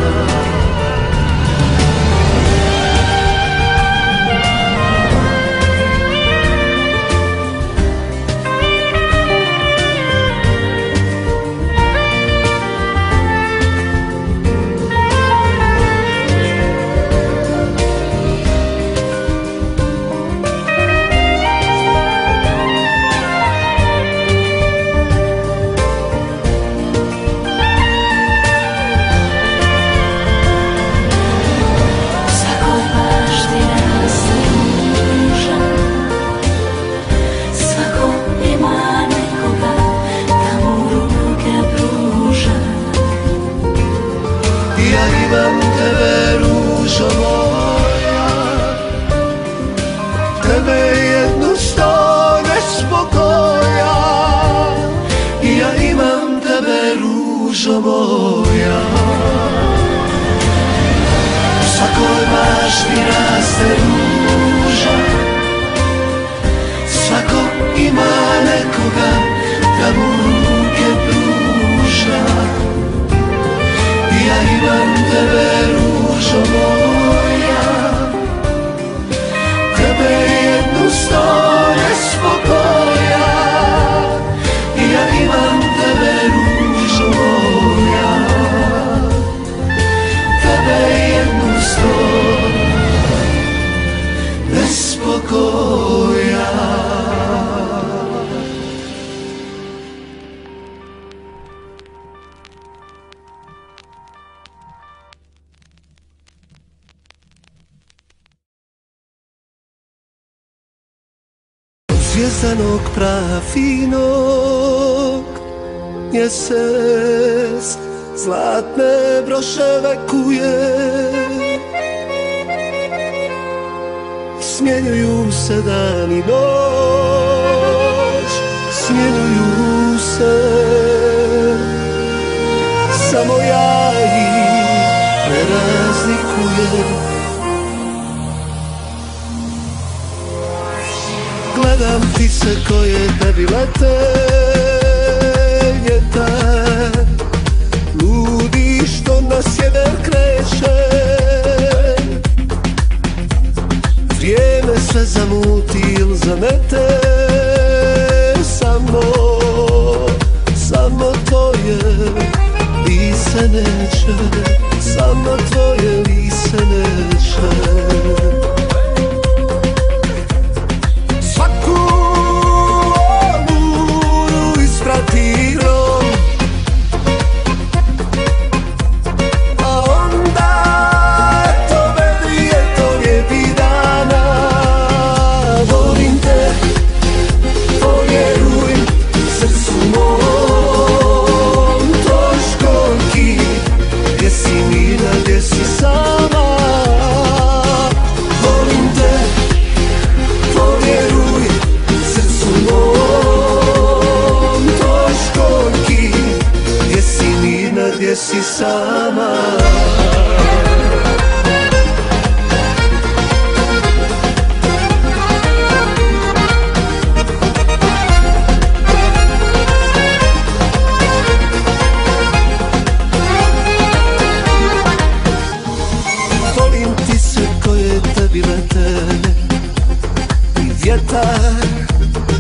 Zvjezdanog prafinog mjesec zlatne broševe kuje. Smjenjuju se dan i noć, smjenjuju se, samo ja ih ne razlikujem. Gledam ptice koje tebi lete, vjetar ludi što na sjever kreće. Vrijeme sve zamuti ili zamete, samo, samo tvoje lice neće, samo tvoje lice neće. Si sama. Volim ptice koje tebi lete i vjetar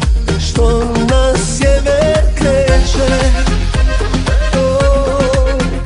što na sjever kreće.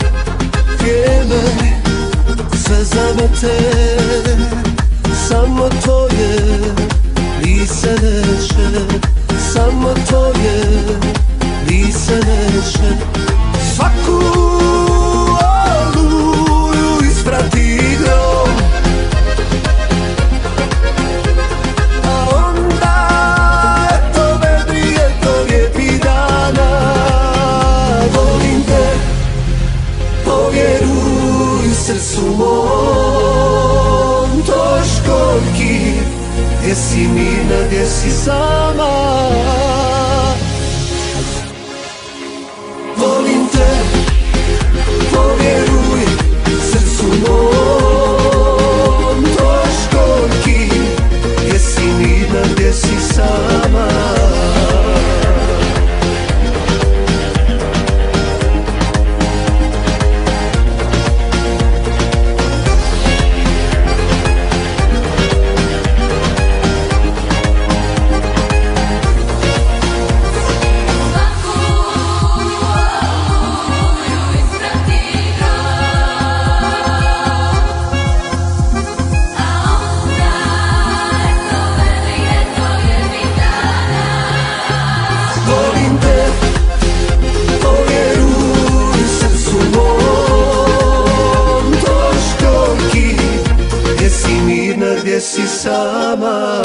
sama.